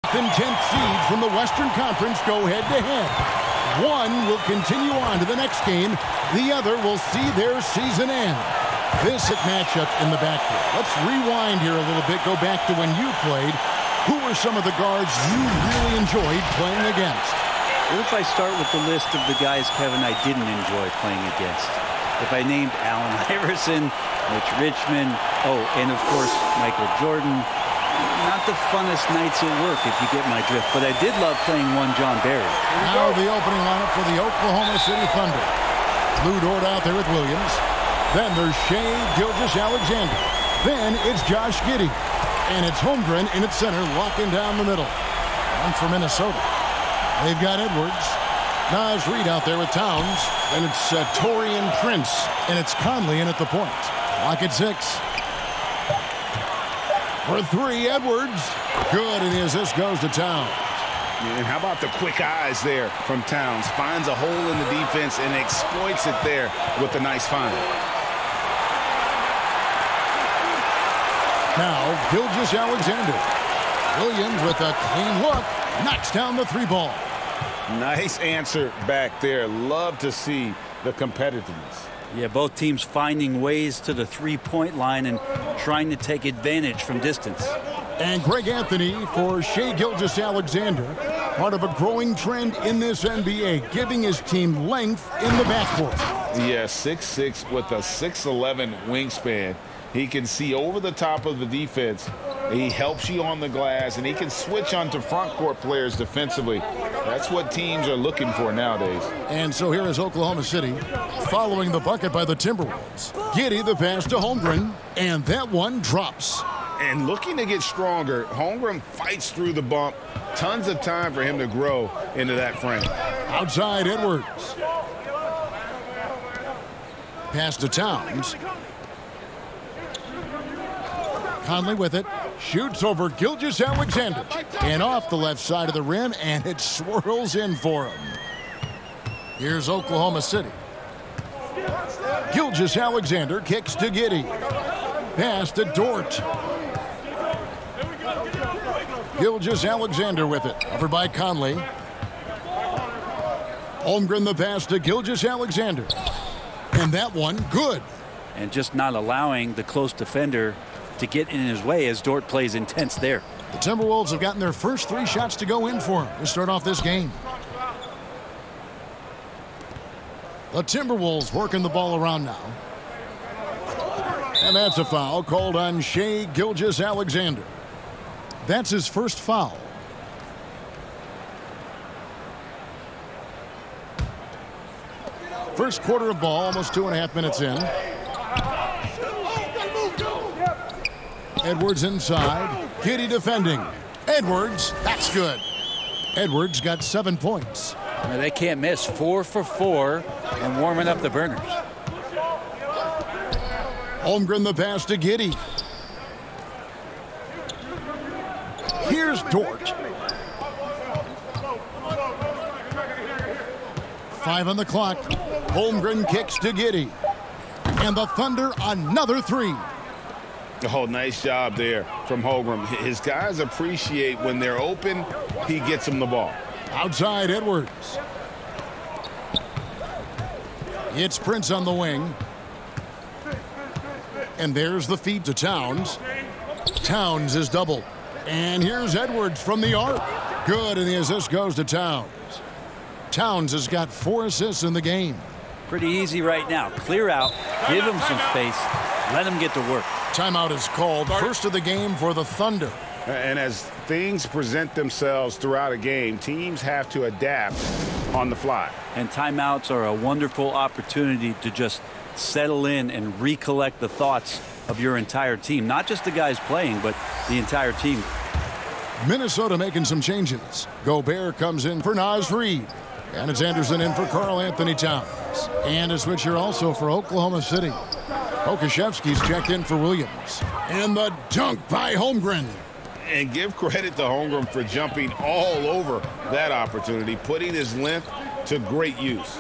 9th and 10th seeds from the Western Conference go head-to-head. One will continue on to the next game. The other will see their season end. This matchup in the backcourt. Let's rewind here a little bit. Go back to when you played. Who were some of the guards you really enjoyed playing against? What if I start with the list of the guys, Kevin, I didn't enjoy playing against? If I named Allen Iverson, Mitch Richmond, and of course, Michael Jordan. Not the funnest nights at work, if you get my drift, but I did love playing one John Barry. Now the opening lineup for the Oklahoma City Thunder. Lou Dort out there with Williams. Then there's Shai Gilgeous-Alexander. Then it's Josh Giddey. And it's Holmgren in its center, locking down the middle. One for Minnesota. They've got Edwards. Naz Reid out there with Towns. Then it's Taurean Prince. And it's Conley in at the point. Lock at 6. For 3, Edwards. Good, and the assist goes to Towns. And how about the quick eyes there from Towns? Finds a hole in the defense and exploits it there with a nice find. Now, Gilgeous-Alexander. Williams with a clean look. Knocks down the 3 ball. Nice answer back there. Love to see the competitiveness. Yeah, both teams finding ways to the 3-point line and trying to take advantage from distance. And Greg Anthony for Shai Gilgeous-Alexander, part of a growing trend in this NBA, giving his team length in the backcourt. Yeah, 6'6" with a 6'11" wingspan. He can see over the top of the defense. He helps you on the glass, and he can switch onto front court players defensively. That's what teams are looking for nowadays. And so here is Oklahoma City following the bucket by the Timberwolves. Giddey the pass to Holmgren, and that one drops. And looking to get stronger, Holmgren fights through the bump. Tons of time for him to grow into that frame. Outside Edwards. Pass to Towns. Conley with it. Shoots over Gilgeous-Alexander. And off the left side of the rim, and it swirls in for him. Here's Oklahoma City. Gilgeous-Alexander kicks to Giddey. Pass to Dort. Gilgeous-Alexander with it. Covered by Conley. Holmgren the pass to Gilgeous-Alexander. And that one, good. And just not allowing the close defender to get in his way as Dort plays intense there. The Timberwolves have gotten their first 3 shots to go in for him to start off this game. The Timberwolves working the ball around now. And that's a foul called on Shai Gilgeous-Alexander. That's his first foul. First quarter of ball, almost 2.5 minutes in. Edwards inside. Giddey defending. Edwards, that's good. Edwards got 7 points. Now they can't miss. 4 for 4 and warming up the burners. Holmgren the pass to Giddey. Here's Dort. 5 on the clock. Holmgren kicks to Giddey. And the Thunder another 3. Oh, nice job there from Holmgren. His guys appreciate when they're open, he gets them the ball. Outside Edwards. It's Prince on the wing. And there's the feed to Towns. Towns is doubled. And here's Edwards from the arc. Good, and the assist goes to Towns. Towns has got 4 assists in the game. Pretty easy right now. Clear out, give him some space, let him get to work. Timeout is called. First of the game for the Thunder. And as things present themselves throughout a game, teams have to adapt on the fly. And timeouts are a wonderful opportunity to just settle in and recollect the thoughts of your entire team. Not just the guys playing, but the entire team. Minnesota making some changes. Gobert comes in for Naz Reid. And it's Anderson in for Karl-Anthony Towns. And a switcher also for Oklahoma City. Okashevsky's checked in for Williams. And the dunk by Holmgren. And give credit to Holmgren for jumping all over that opportunity, putting his length to great use.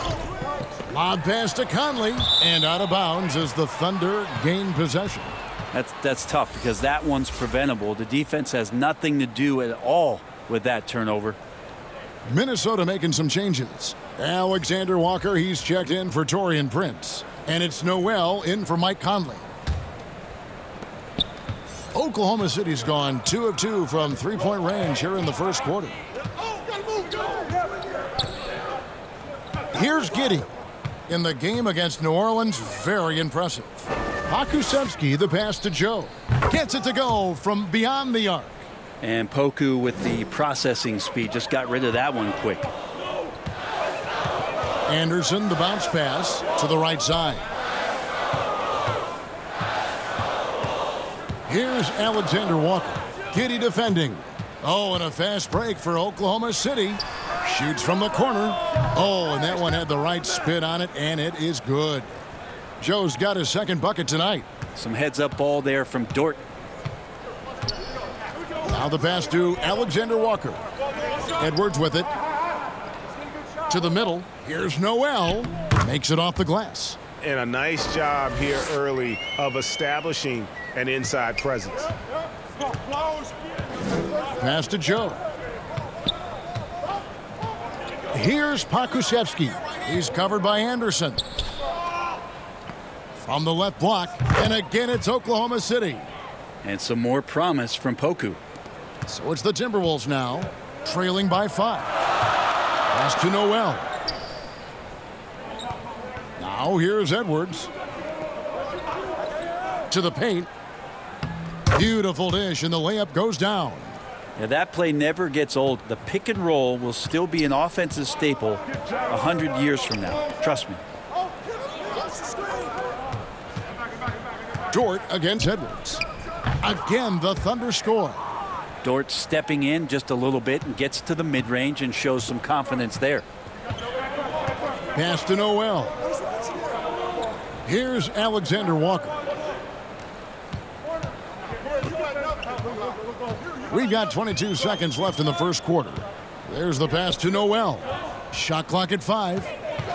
Lob pass to Conley. And out of bounds as the Thunder gain possession. That's tough because that one's preventable. The defense has nothing to do at all with that turnover. Minnesota making some changes. Alexander Walker, he's checked in for Taurean Prince. And it's Noel in for Mike Conley. Oklahoma City's gone 2 of 2 from three-point range here in the first quarter. Here's Giddey. In the game against New Orleans, very impressive. Pokusevski, the pass to Joe. Gets it to go from beyond the arc. And Poku with the processing speed just got rid of that one quick. Anderson, the bounce pass to the right side. Here's Alexander Walker. Giddey defending. Oh, and a fast break for Oklahoma City. Shoots from the corner. Oh, and that one had the right spin on it, and it is good. Joe's got his second bucket tonight. Some heads-up ball there from Dort. Now the pass to Alexander Walker. Edwards with it. To the middle. Here's Noel. Makes it off the glass. And a nice job here early of establishing an inside presence. Pass to Joe. Here's Pokusevski. He's covered by Anderson. From the left block. And again, it's Oklahoma City. And some more promise from Poku. So it's the Timberwolves now, trailing by 5. Pass to Noel. Now here's Edwards. To the paint. Beautiful dish, and the layup goes down. Yeah, that play never gets old. The pick and roll will still be an offensive staple 100 years from now. Trust me. Dort against Edwards. Again, the Thunder score. Dort stepping in just a little bit and gets to the mid-range and shows some confidence there. Pass to Noel. Here's Alexander Walker. We've got 22 seconds left in the first quarter. There's the pass to Noel. Shot clock at 5.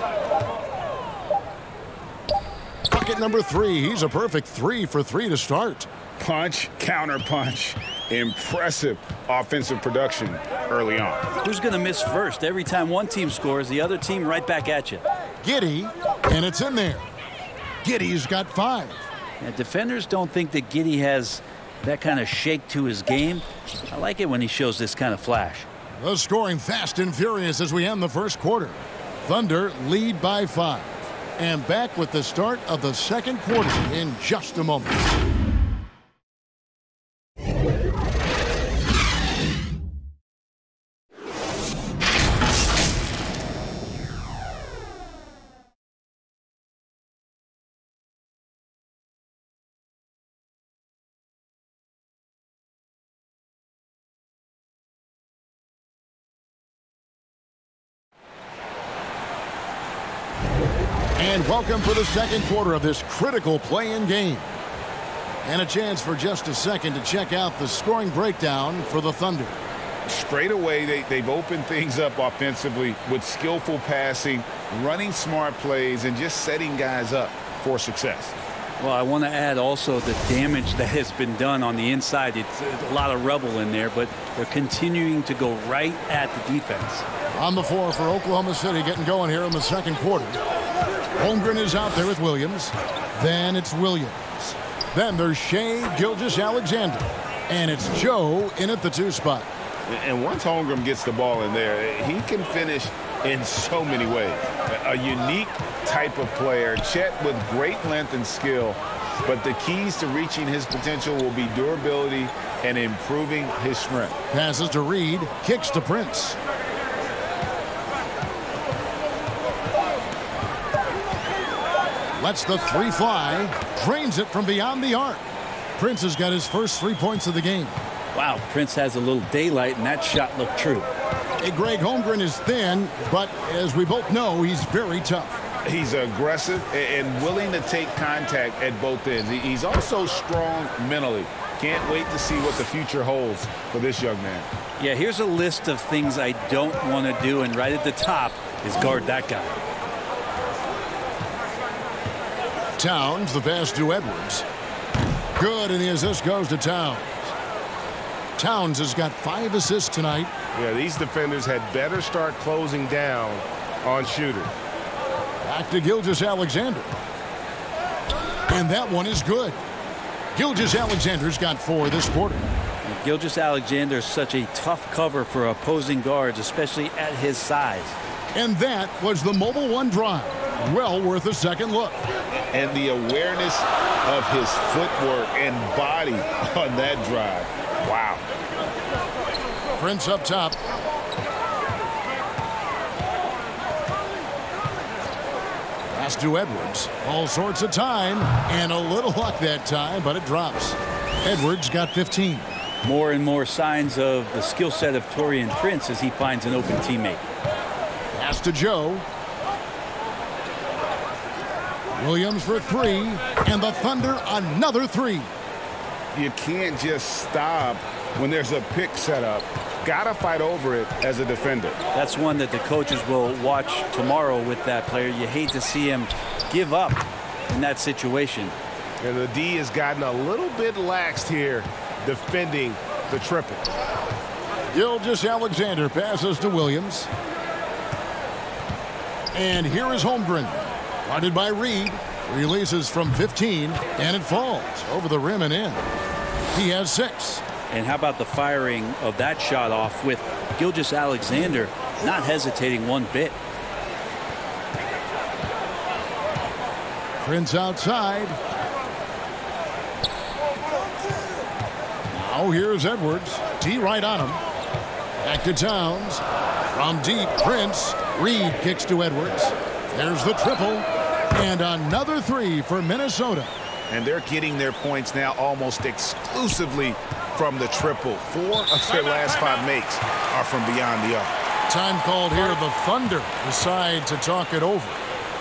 Bucket number 3. He's a perfect 3 for 3 to start. Punch, counter punch. Impressive offensive production early on. Who's going to miss first? Every time one team scores, the other team right back at you. Giddey, and it's in there. Giddey's got 5. Now, defenders don't think that Giddey has that kind of shake to his game. I like it when he shows this kind of flash. The scoring fast and furious as we end the first quarter. Thunder lead by 5. And back with the start of the second quarter in just a moment. And welcome for the second quarter of this critical play-in game. And a chance for just a second to check out the scoring breakdown for the Thunder. Straight away, they've opened things up offensively with skillful passing, running smart plays, and just setting guys up for success. Well, I want to add also the damage that has been done on the inside. It's a lot of rubble in there, but they're continuing to go right at the defense. On the floor for Oklahoma City, getting going here in the second quarter. Holmgren is out there with Williams. Then it's Williams. Then there's Shai Gilgeous-Alexander. And it's Joe in at the 2 spot. And once Holmgren gets the ball in there, he can finish in so many ways. A unique type of player. Chet with great length and skill. But the keys to reaching his potential will be durability and improving his strength. Passes to Reed. Kicks to Prince. Lets the 3 fly. Drains it from beyond the arc. Prince has got his first 3 points of the game. Wow, Prince has a little daylight, and that shot looked true. Hey, Greg, Holmgren is thin, but as we both know, he's very tough. He's aggressive and willing to take contact at both ends. He's also strong mentally. Can't wait to see what the future holds for this young man. Yeah, here's a list of things I don't want to do, and right at the top is guard that guy. Towns, the pass to Edwards. Good, and the assist goes to Towns. Towns has got 5 assists tonight. Yeah, these defenders had better start closing down on shooters. Back to Gilgeous-Alexander. And that one is good. Gilgeous-Alexander's got 4 this quarter. Gilgeous-Alexander is such a tough cover for opposing guards, especially at his size. And that was the Mobile One drive. Well worth a second look. And the awareness of his footwork and body on that drive. Wow. Prince up top. Pass to Edwards. All sorts of time and a little luck that time, but it drops. Edwards got 15. More and more signs of the skill set of Taurean Prince as he finds an open teammate. Pass to Joe. Williams for 3, and the Thunder another 3. You can't just stop when there's a pick set up. Gotta fight over it as a defender. That's one that the coaches will watch tomorrow with that player. You hate to see him give up in that situation. And the D has gotten a little bit laxed here defending the triple. Gilgeous-Alexander passes to Williams. And here is Holmgren. Guarded by Reed. Releases from 15, and it falls over the rim and in. He has 6. And how about the firing of that shot off with Gilgeous-Alexander not hesitating one bit. Prince outside. Now here's Edwards. D right on him. Back to Towns. From deep, Prince. Reed kicks to Edwards. There's the triple. And another 3 for Minnesota. And they're getting their points now almost exclusively from the triple. 4 of their last 5 makes are from beyond the arc. Time called here. The Thunder decide to talk it over.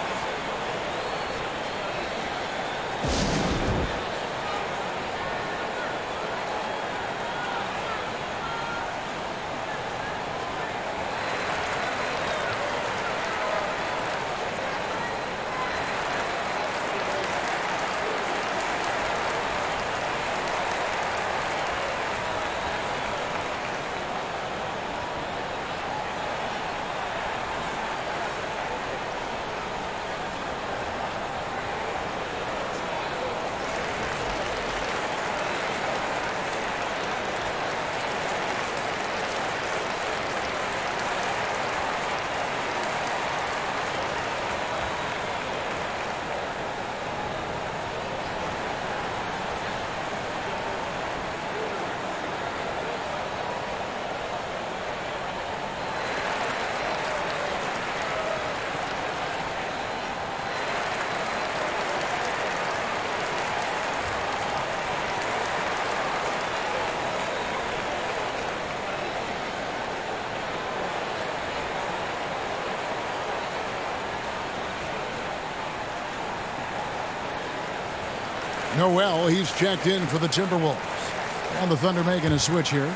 Noel, he's checked in for the Timberwolves. And the Thunder making a switch here.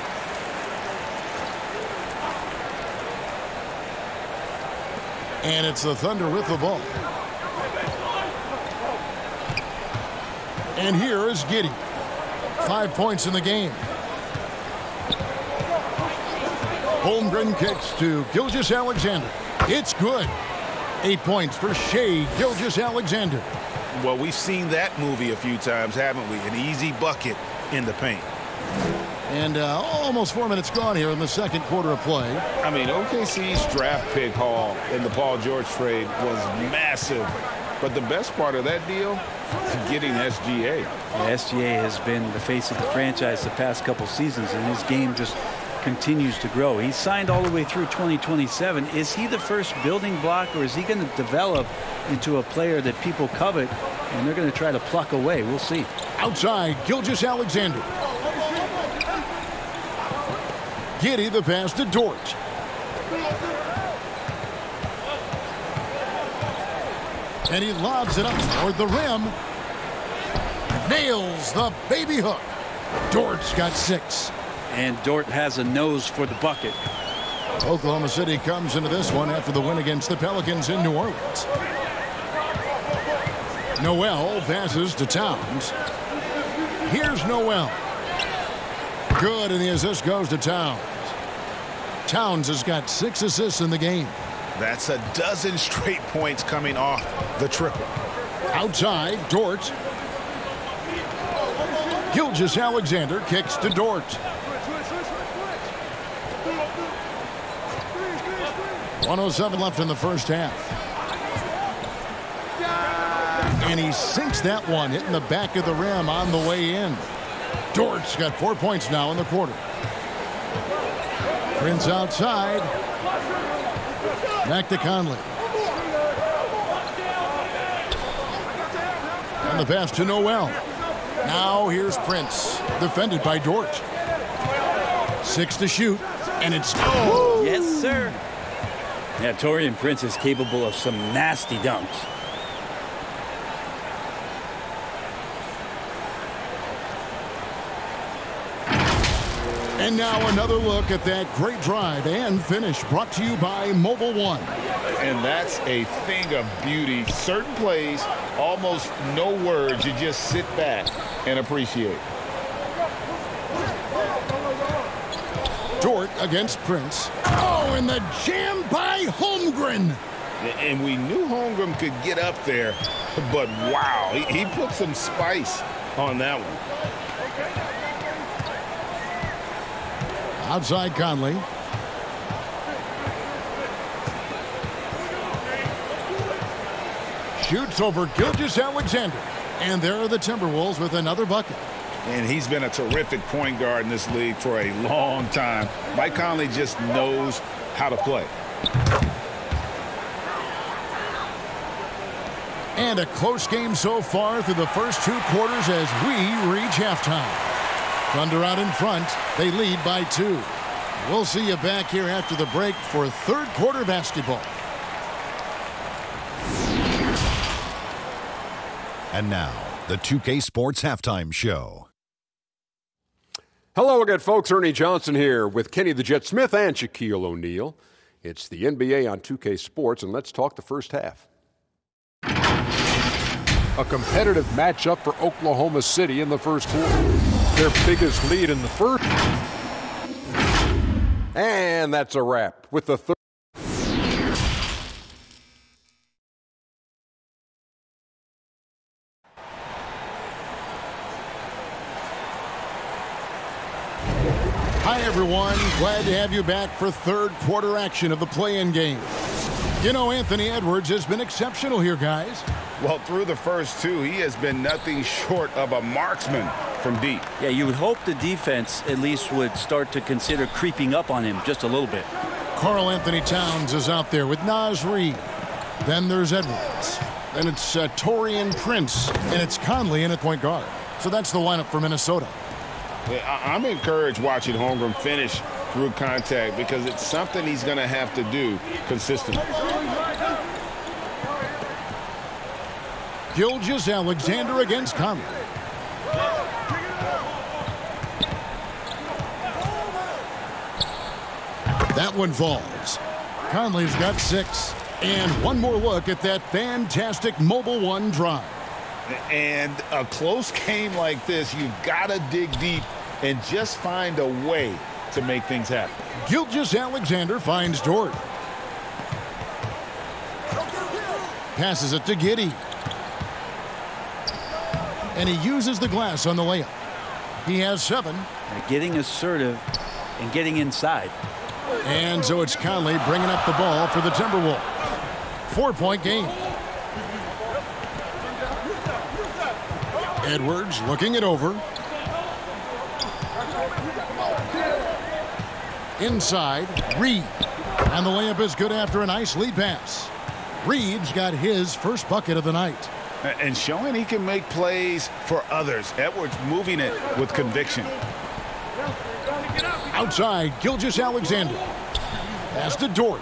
And it's the Thunder with the ball. And here is Giddey. 5 points in the game. Holmgren kicks to Gilgeous-Alexander. It's good. 8 points for Shai Gilgeous-Alexander. Well, we've seen that movie a few times, haven't we? An easy bucket in the paint. And almost 4 minutes gone here in the second quarter of play. I mean, OKC's draft pick haul in the Paul George trade was massive. But the best part of that deal is getting SGA. Yeah, SGA has been the face of the franchise the past couple seasons, and his game just continues to grow. He's signed all the way through 2027. Is he the first building block, or is he going to develop into a player that people covet and they're going to try to pluck away? We'll see. Outside, Gilgeous-Alexander. Giddey the pass to Dort. And he lobs it up toward the rim. Nails the baby hook. Dort's got 6. And Dort has a nose for the bucket. Oklahoma City comes into this one after the win against the Pelicans in New Orleans. Noel passes to Towns. Here's Noel. Good, and the assist goes to Towns. Towns has got 6 assists in the game. That's a dozen straight points coming off the triple. Outside, Dort. Gilgeous-Alexander kicks to Dort. .107 left in the first half. And he sinks that one, hitting the back of the rim on the way in. Dort's got 4 points now in the quarter. Prince outside. Back to Conley. And the pass to Noel. Now here's Prince. Defended by Dort. 6 to shoot. And it's... Oh! Yes, sir. Yeah, Taurean Prince is capable of some nasty dunks. And now another look at that great drive and finish brought to you by Mobile One. And that's a thing of beauty. Certain plays, almost no words. You just sit back and appreciate. Dort against Prince. Oh, and the jam by Holmgren. And we knew Holmgren could get up there, but wow, he put some spice on that one. Outside Conley. Shoots over Gilgeous-Alexander. And there are the Timberwolves with another bucket. And he's been a terrific point guard in this league for a long time. Mike Conley just knows how to play. And a close game so far through the first 2 quarters as we reach halftime. Thunder out in front. They lead by 2. We'll see you back here after the break for third quarter basketball. And now, the 2K Sports Halftime Show. Hello again, folks. Ernie Johnson here with Kenny the Jet Smith and Shaquille O'Neal. It's the NBA on 2K Sports, and let's talk the first half. A competitive matchup for Oklahoma City in the first quarter. Their biggest lead in the first. And that's a wrap with the third. Hi, everyone. Glad to have you back for third quarter action of the play-in game. You know, Anthony Edwards has been exceptional here, guys. Well, through the first 2, he has been nothing short of a marksman from deep. Yeah, you would hope the defense at least would start to consider creeping up on him just a little bit. Karl Anthony Towns is out there with Naz Reid. Then there's Edwards. Then it's Taurean Prince. And it's Conley in at point guard. So that's the lineup for Minnesota. I'm encouraged watching Holmgren finish through contact because it's something he's going to have to do consistently. Gilgeous-Alexander against Conley. That one falls. Conley's got 6. And one more look at that fantastic Mobile One drive. And a close game like this, you've got to dig deep and just find a way to make things happen. Gilgeous-Alexander finds Dort. Passes it to Giddey. And he uses the glass on the layup. He has 7. They're getting assertive and getting inside. And so it's Conley bringing up the ball for the Timberwolves. 4-point game. Edwards looking it over. Inside, Reid. And the layup is good after a nice lead pass. Reid's got his first bucket of the night. And showing he can make plays for others. Edwards moving it with conviction. Outside, Gilgeous-Alexander. Pass to Dort.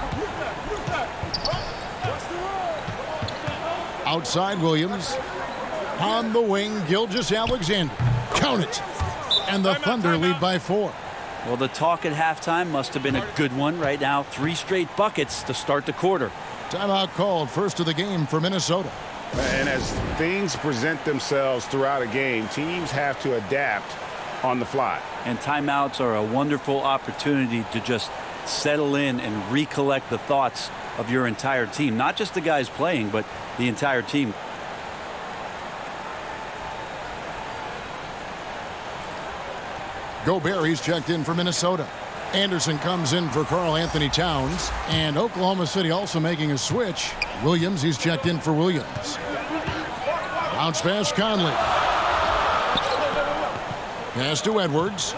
Outside, Williams. On the wing, Gilgeous-Alexander. Count it. And the Thunder lead by 4. Well, the talk at halftime must have been a good one. Right now, 3 straight buckets to start the quarter. Timeout called, first of the game for Minnesota. And as things present themselves throughout a game, teams have to adapt on the fly. And timeouts are a wonderful opportunity to just settle in and recollect the thoughts of your entire team. Not just the guys playing, but the entire team. Gobert, he's checked in for Minnesota. Anderson comes in for Karl Anthony Towns. And Oklahoma City also making a switch. Williams, he's checked in for Williams. Bounce pass, Conley. Pass to Edwards.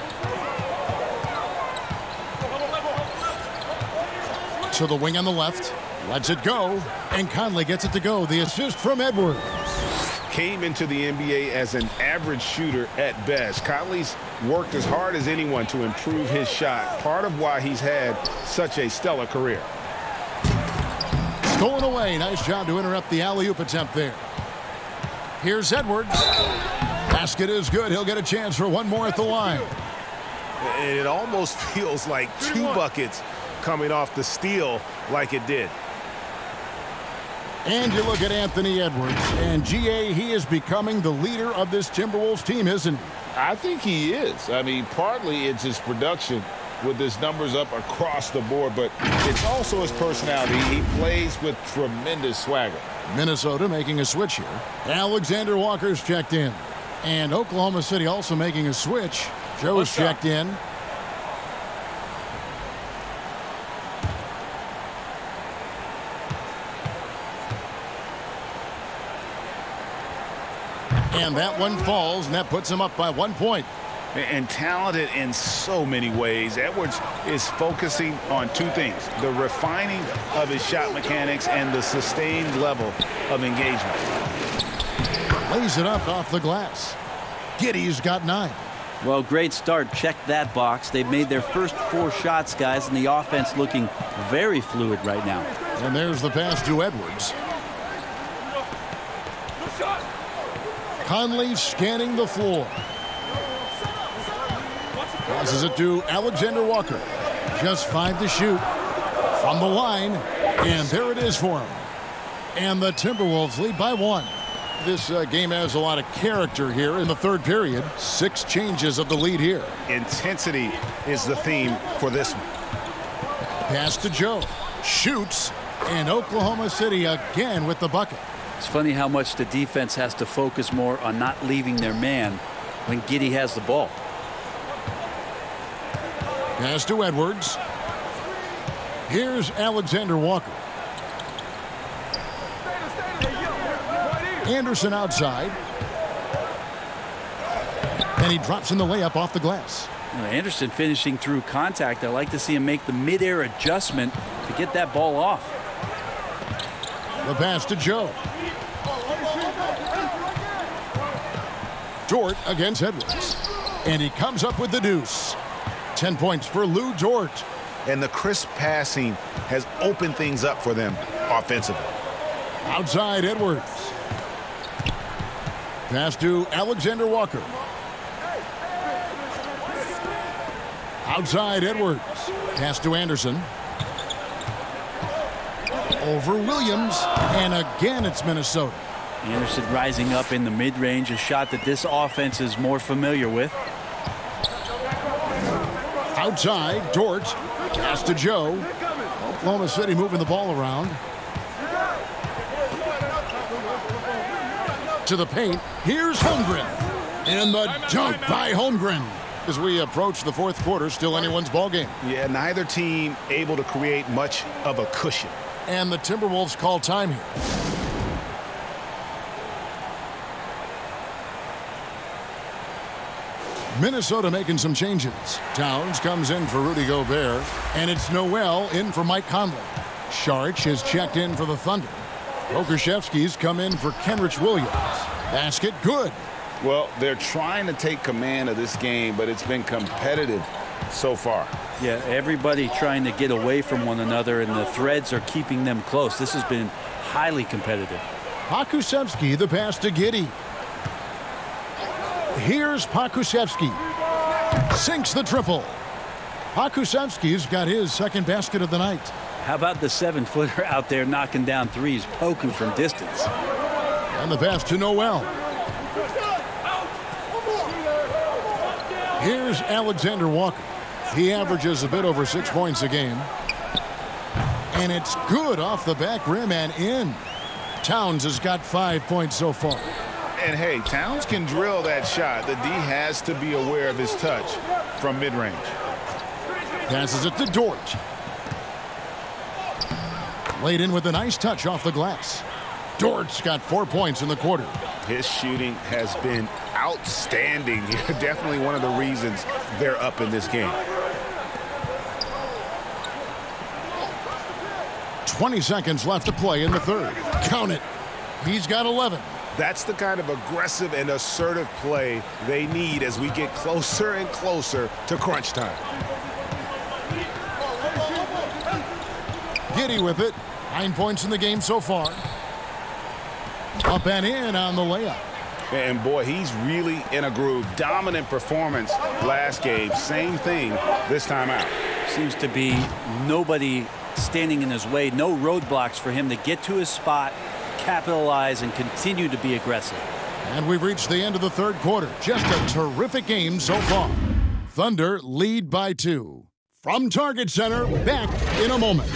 To the wing on the left. Lets it go. And Conley gets it to go. The assist from Edwards. Came into the NBA as an average shooter at best. Conley's worked as hard as anyone to improve his shot. Part of why he's had such a stellar career. Stolen away. Nice job to interrupt the alley-oop attempt there. Here's Edwards. Basket is good. He'll get a chance for one more at the line. And it almost feels like 2 buckets coming off the steal like it did. And you look at Anthony Edwards, and G.A., he is becoming the leader of this Timberwolves team, isn't he? I think he is. I mean, partly it's his production with his numbers up across the board, but it's also his personality. He plays with tremendous swagger. Minnesota making a switch here. Alexander Walker's checked in. And Oklahoma City also making a switch. Joe's checked in. And that one falls, and that puts him up by 1 point. And talented in so many ways. Edwards is focusing on 2 things: the refining of his shot mechanics and the sustained level of engagement. Lays it up off the glass. Giddey's got 9. Well, great start. Check that box. They've made their first 4 shots, guys, and the offense looking very fluid right now. And there's the pass to Edwards. Conley scanning the floor. Passes it to Alexander Walker. Just 5 to shoot from the line. And there it is for him. And the Timberwolves lead by 1. This game has a lot of character here in the third period. 6 changes of the lead here. Intensity is the theme for this one. Pass to Joe. Shoots. And Oklahoma City again with the bucket. It's funny how much the defense has to focus more on not leaving their man when Giddey has the ball. Pass to Edwards. Here's Alexander Walker. Anderson outside. And he drops in the layup off the glass. Anderson finishing through contact. I like to see him make the midair adjustment to get that ball off. The pass to Joe. Dort against Edwards. And he comes up with the deuce. 10 points for Lou Dort. And the crisp passing has opened things up for them offensively. Outside Edwards. Pass to Alexander Walker. Outside Edwards. Pass to Anderson. Over Williams. And again it's Minnesota. Anderson rising up in the mid-range, a shot that this offense is more familiar with. Outside, Dort. Pass to Joe. Oklahoma City moving the ball around. To the paint. Here's Holmgren. And the dunk by Holmgren. As we approach the fourth quarter, still anyone's ball game. Yeah, neither team able to create much of a cushion. And the Timberwolves call time here. Minnesota making some changes. Towns comes in for Rudy Gobert. And it's Noel in for Mike Conley. Saric has checked in for the Thunder. Pokusevski's come in for Kenrich Williams. Basket good. Well, they're trying to take command of this game, but it's been competitive so far. Yeah, everybody trying to get away from one another, and the threads are keeping them close. This has been highly competitive. Pokusevski, the pass to Giddey. Here's Pokusevski. Sinks the triple. Pokusevski's got his second basket of the night. How about the 7-footer out there knocking down threes, Poku from distance? And the pass to Noel. Here's Alexander Walker. He averages a bit over 6 points a game. And it's good off the back rim and in. Towns has got 5 points so far. And hey, Towns can drill that shot. The D has to be aware of his touch from mid-range. Passes it to Dort. Laid in with a nice touch off the glass. Dort's got 4 points in the quarter. His shooting has been outstanding. Definitely one of the reasons they're up in this game. 20 seconds left to play in the third. Count it. He's got 11. That's the kind of aggressive and assertive play they need as we get closer and closer to crunch time. Giddey with it. 9 points in the game so far. Up and in on the layup. And boy, he's really in a groove. Dominant performance last game. Same thing this time out. Seems to be nobody standing in his way. No roadblocks for him to get to his spot, capitalize, and continue to be aggressive. And we've reached the end of the third quarter. Just a terrific game so far. Thunder lead by 2. From Target Center, back in a moment.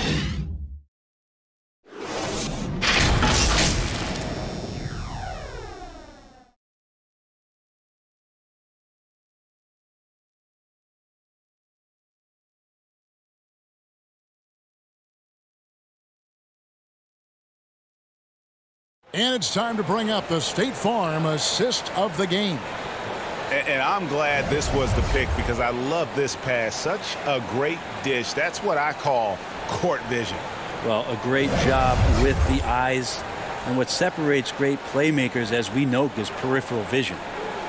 And it's time to bring up the State Farm assist of the game. And I'm glad this was the pick because I love this pass. Such a great dish. That's what I call court vision. Well, a great job with the eyes. And what separates great playmakers, as we know, is peripheral vision.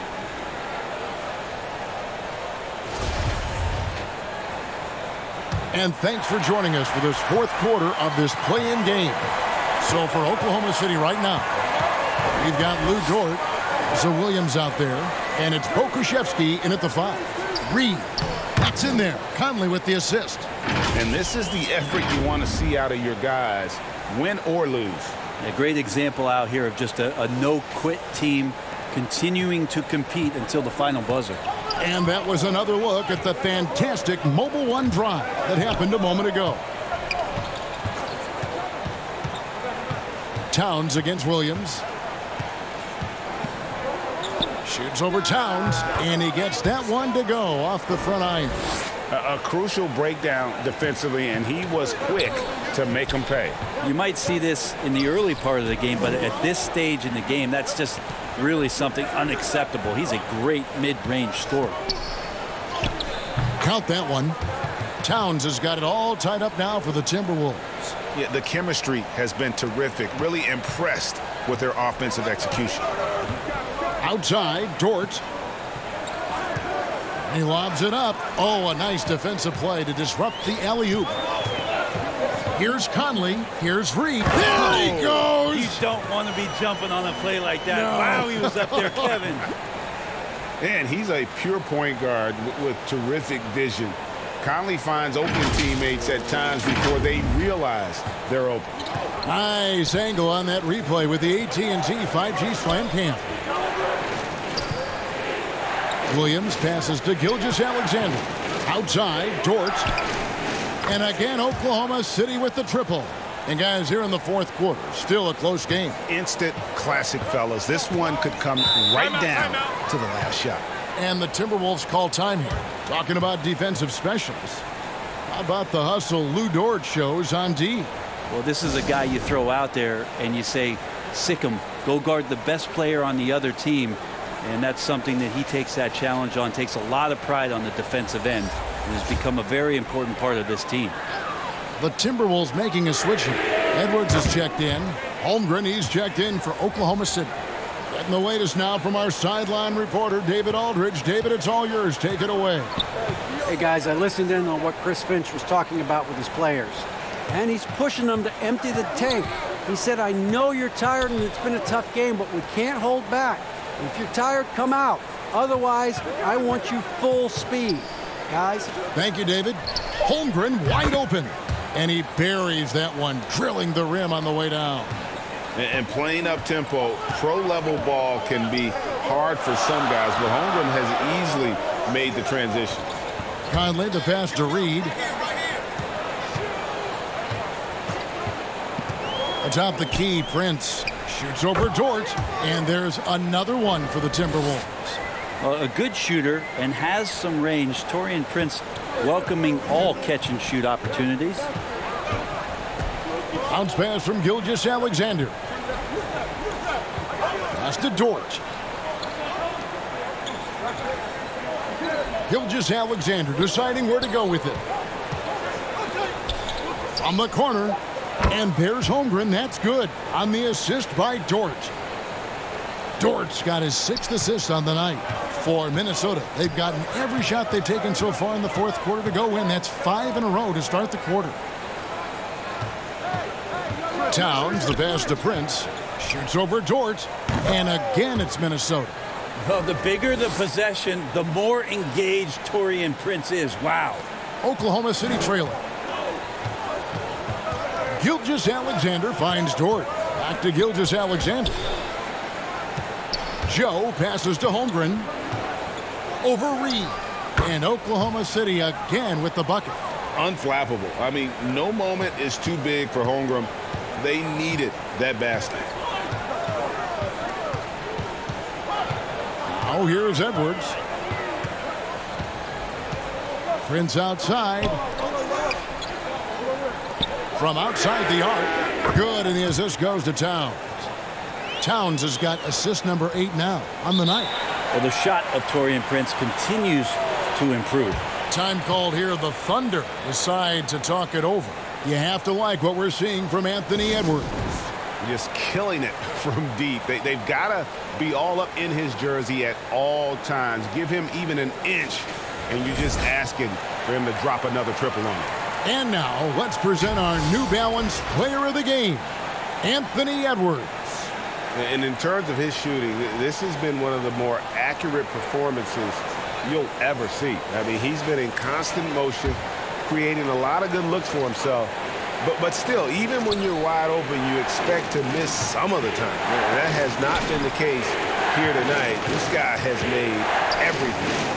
And thanks for joining us for this fourth quarter of this play-in game. So for Oklahoma City right now, we've got Lou Dort, Williams out there, and it's Pokusevski in at the 5. Reed, that's in there. Conley with the assist. And this is the effort you want to see out of your guys, win or lose. A great example out here of just a no-quit team continuing to compete until the final buzzer. And that was another look at the fantastic Mobile One drive that happened a moment ago. Towns against Williams. Shoots over Towns, and he gets that one to go off the front iron. A crucial breakdown defensively, and he was quick to make him pay. You might see this in the early part of the game, but at this stage in the game, that's just really something unacceptable. He's a great mid-range scorer. Count that one. Towns has got it all tied up now for the Timberwolves. Yeah, the chemistry has been terrific. Really impressed with their offensive execution. Outside, Dort. He lobs it up. Oh, a nice defensive play to disrupt the alley-oop. Here's Conley. Here's Reed. There he goes. You don't want to be jumping on a play like that. No. Wow, he was up there, Kevin. And he's a pure point guard with terrific vision. Conley finds open teammates at times before they realize they're open. Nice angle on that replay with the AT&T 5G Slam Cam. Williams passes to Gilgeous-Alexander. Outside, Dort. And again, Oklahoma City with the triple. And guys, here in the fourth quarter, still a close game. Instant classic, fellas. This one could come right down to the last shot. And the Timberwolves call time here. Talking about defensive specialists. How about the hustle Lou Dort shows on D? Well, this is a guy you throw out there and you say, sick him. Go guard the best player on the other team. And that's something that he takes that challenge on, takes a lot of pride on the defensive end, and has become a very important part of this team. The Timberwolves making a switch here. Edwards is checked in. Holmgren, he's checked in for Oklahoma City. Getting the latest now from our sideline reporter, David Aldridge. David, it's all yours. Take it away. Hey, guys, I listened in on what Chris Finch was talking about with his players. And he's pushing them to empty the tank. He said, I know you're tired and it's been a tough game, but we can't hold back. If you're tired, come out. Otherwise, I want you full speed. Guys. Thank you, David. Holmgren wide open. And he buries that one, drilling the rim on the way down. And playing up-tempo, pro-level ball can be hard for some guys, but Holmgren has easily made the transition. Conley, the pass to Reed. Atop the key, Prince shoots over Dort, and there's another one for the Timberwolves. A good shooter and has some range. Taurean Prince welcoming all catch-and-shoot opportunities. Bounce pass from Gilgeous-Alexander. Pass to Dort. Gilgeous-Alexander deciding where to go with it. From the corner. And there's Holmgren. That's good on the assist by Dort. Dort's got his 6th assist on the night for Minnesota. They've gotten every shot they've taken so far in the 4th quarter to go in. That's 5 in a row to start the quarter. Towns, the pass to Prince, shoots over Dort, and again it's Minnesota. Well, the bigger the possession, the more engaged Taurean Prince is. Wow. Oklahoma City trailing. Gilgeous-Alexander finds Dort. Back to Gilgeous-Alexander. Joe passes to Holmgren. Over Reed. And Oklahoma City again with the bucket. Unflappable. I mean, no moment is too big for Holmgren. They needed that basket. Now here's Edwards. Prince outside. From outside the arc. Good, and the assist goes to Towns. Towns has got assist number 8 now on the night. Well, the shot of Taurean Prince continues to improve. Time called here. The Thunder decide to talk it over. You have to like what we're seeing from Anthony Edwards. Just killing it from deep. They've got to be all up in his jersey at all times. Give him even an inch, and you're just asking for him to drop another triple on it. And now, let's present our New Balance Player of the Game, Anthony Edwards. And in terms of his shooting, this has been one of the more accurate performances you'll ever see. I mean, he's been in constant motion, creating a lot of good looks for himself. But still, even when you're wide open, you expect to miss some of the time. Man, that has not been the case here tonight. This guy has made everything.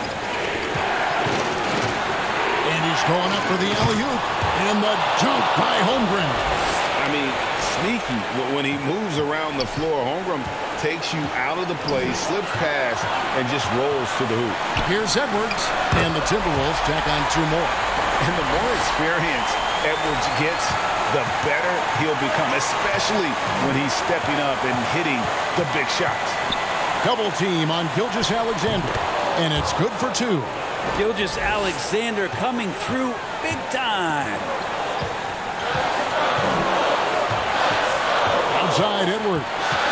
And he's going up for the alley-oop. And the jump by Holmgren. I mean, sneaky. When he moves around the floor, Holmgren takes you out of the play, slips past, and just rolls to the hoop. Here's Edwards. And the Timberwolves tack on 2 more. And the more experience Edwards gets, the better he'll become, especially when he's stepping up and hitting the big shots. Double team on Gilgeous-Alexander. And it's good for 2. Gilgeous-Alexander coming through big time. Outside Edwards.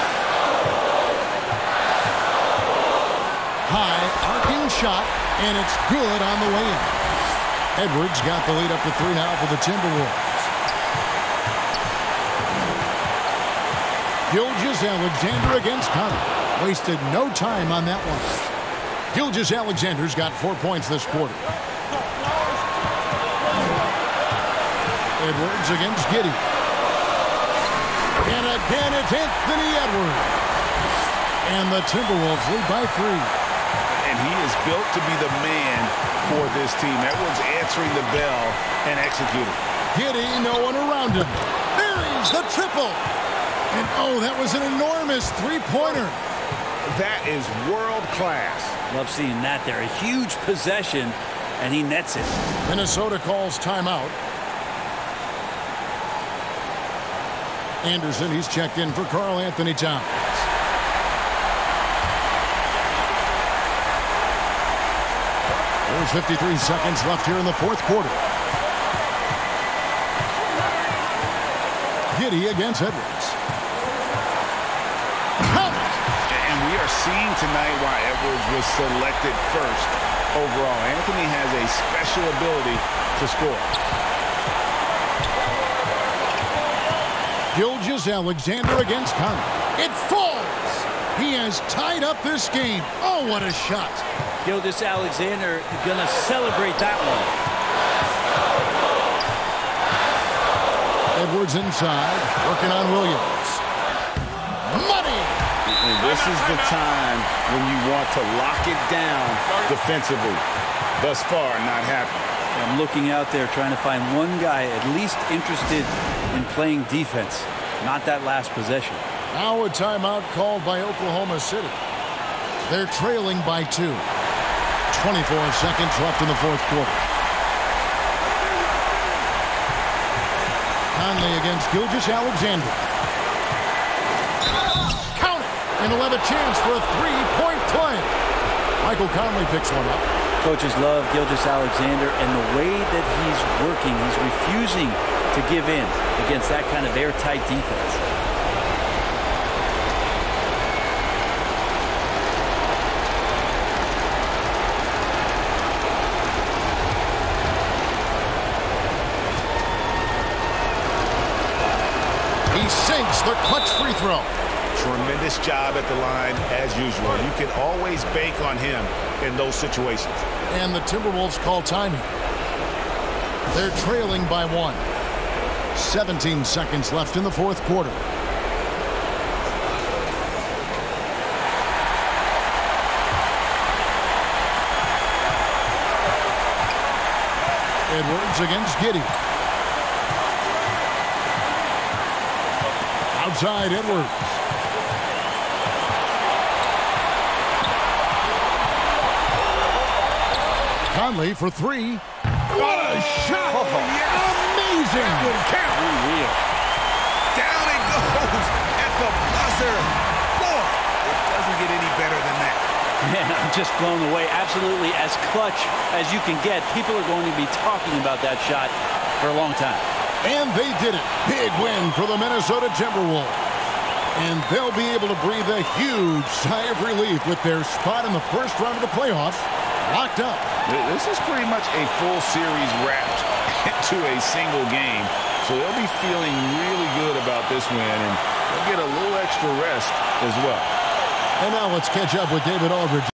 High arcing shot, and it's good on the way in. Edwards got the lead up to 3 now for the Timberwolves. Gilgeous-Alexander against Conley. Wasted no time on that one. Gilgeous-Alexander's got 4 points this quarter. Edwards against Giddey. And again, it's Anthony Edwards. And the Timberwolves lead by 3. And he is built to be the man for this team. Edwards answering the bell and executing. Giddey, no one around him. Buries the triple. And oh, that was an enormous 3-pointer. That is world class. Love seeing that there. A huge possession, and he nets it. Minnesota calls timeout. Anderson, he's checked in for Karl Anthony Towns. There's 53 seconds left here in the 4th quarter. Giddey against Edwards. And we are seeing tonight why Edwards was selected first overall. Anthony has a special ability to score. Gilgeous-Alexander against Conley. It falls. He has tied up this game. Oh, what a shot. Gilgeous-Alexander going to celebrate that one. Edwards inside, working on Williams. money. And this is the time when you want to lock it down defensively. Thus far, not happening. I'm looking out there trying to find one guy at least interested in playing defense, not that last possession. Now a timeout called by Oklahoma City. They're trailing by 2. 24 seconds left in the fourth quarter. Conley against Gilgeous-Alexander. Count it! And he'll have a chance for a three-point play. Michael Conley picks one up. Coaches love Gilgeous-Alexander, and the way that he's working, he's refusing to give in against that kind of airtight defense. He sinks the clutch free throw. Tremendous job at the line as usual. You can always bank on him in those situations. And the Timberwolves call timing. They're trailing by 1. 17 seconds left in the fourth quarter. Edwards against Giddey. Outside Edwards. Conley for 3. What a shot! Amazing! Unreal. Down it goes at the buzzer. Boy, it doesn't get any better than that. Man, I'm just blown away. Absolutely as clutch as you can get. People are going to be talking about that shot for a long time. And they did it. Big win for the Minnesota Timberwolves. And they'll be able to breathe a huge sigh of relief with their spot in the first round of the playoffs locked up. This is pretty much a full series wrapped into a single game. So they'll be feeling really good about this win, and they'll get a little extra rest as well. And now let's catch up with David Aldridge.